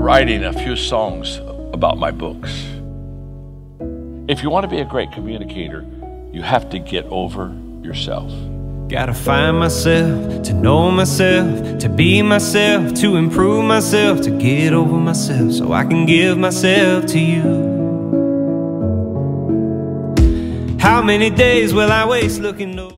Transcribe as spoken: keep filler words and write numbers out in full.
writing a few songs about my books. If you want to be a great communicator, you have to get over yourself. Gotta find myself, to know myself, to be myself, to improve myself, to get over myself, so I can give myself to you. How many days will I waste looking over?